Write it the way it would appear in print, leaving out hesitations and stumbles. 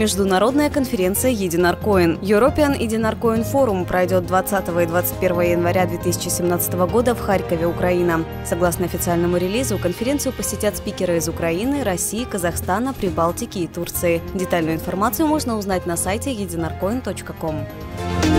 Международная конференция Единаркоин. European Единаркоин Forum пройдет 20 и 21 января 2017 года в Харькове, Украина. Согласно официальному релизу, конференцию посетят спикеры из Украины, России, Казахстана, Прибалтики и Турции. Детальную информацию можно узнать на сайте единаркоин.com.